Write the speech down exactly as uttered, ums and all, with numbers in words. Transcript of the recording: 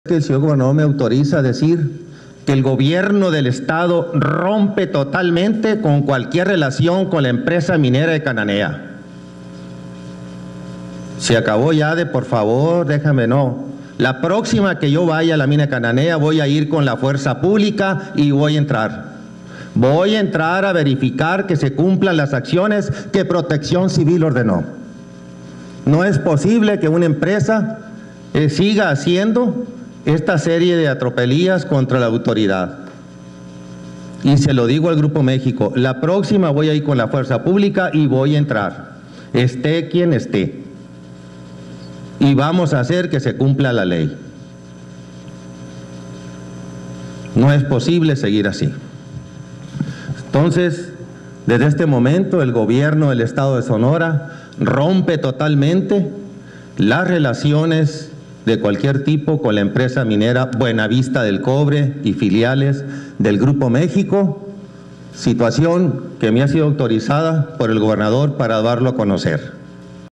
que el señor gobernador me autoriza a decir que el gobierno del estado rompe totalmente con cualquier relación con la empresa minera de Cananea. Se acabó ya de, por favor, déjame no. La próxima que yo vaya a la mina de Cananea voy a ir con la fuerza pública y voy a entrar. Voy a entrar a verificar que se cumplan las acciones que Protección Civil ordenó. No es posible que una empresa eh, siga haciendo esta serie de atropelías contra la autoridad. Y se lo digo al Grupo México, la próxima voy a ir con la fuerza pública y voy a entrar, esté quien esté. Y vamos a hacer que se cumpla la ley. No es posible seguir así. Entonces, desde este momento, el gobierno del estado de Sonora rompe totalmente las relaciones de cualquier tipo con la empresa minera Buenavista del Cobre y filiales del Grupo México, situación que me ha sido autorizada por el gobernador para darlo a conocer.